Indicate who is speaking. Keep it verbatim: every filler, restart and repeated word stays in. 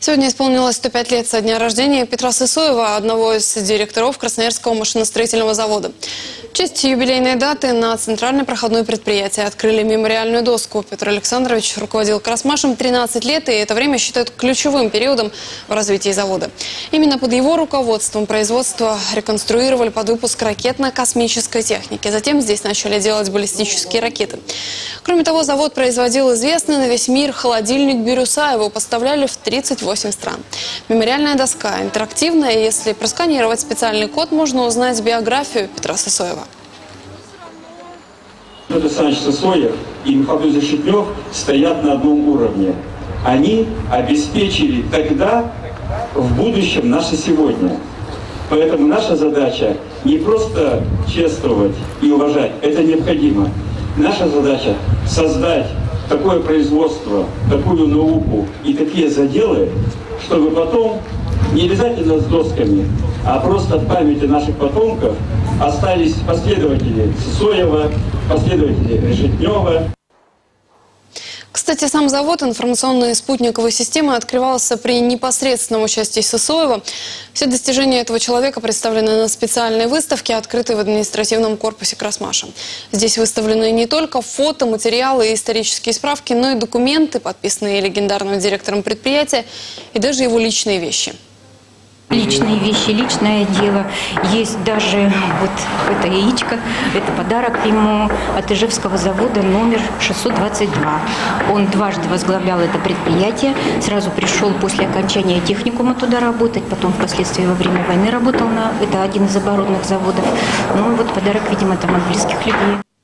Speaker 1: Сегодня исполнилось сто пять лет со дня рождения Петра Сысоева, одного из директоров Красноярского машиностроительного завода. В честь юбилейной даты на центральной проходной предприятии открыли мемориальную доску. Петр Александрович руководил Красмашем тринадцать лет, и это время считают ключевым периодом в развитии завода. Именно под его руководством производство реконструировали под выпуск ракетно-космической техники. Затем здесь начали делать баллистические ракеты. Кроме того, завод производил известный на весь мир холодильник Бирюса. Его поставляли в тридцать восемь стран. Мемориальная доска интерактивная. Если просканировать специальный код, можно узнать биографию Петра Сысоева.
Speaker 2: Петр Александрович Сысоев и Михаил Решетнев стоят на одном уровне. Они обеспечили тогда, в будущем, наше сегодня. Поэтому наша задача не просто чествовать и уважать, это необходимо. Наша задача создать такое производство, такую науку и такие заделы, чтобы потом, не обязательно с досками, а просто в памяти наших потомков остались последователи Сысоева, последователи Решетнева.
Speaker 1: Кстати, сам завод информационной спутниковой системы открывался при непосредственном участии Сысоева. Все достижения этого человека представлены на специальной выставке, открытой в административном корпусе Красмаша. Здесь выставлены не только фото, материалы и исторические справки, но и документы, подписанные легендарным директором предприятия, и даже его личные вещи.
Speaker 3: Личные вещи, личное дело. Есть даже вот это яичко, это подарок ему от Ижевского завода номер шестьсот двадцать два. Он дважды возглавлял это предприятие, сразу пришел после окончания техникума туда работать, потом впоследствии во время войны работал на, это один из оборонных заводов. Ну вот подарок, видимо, там от близких людей.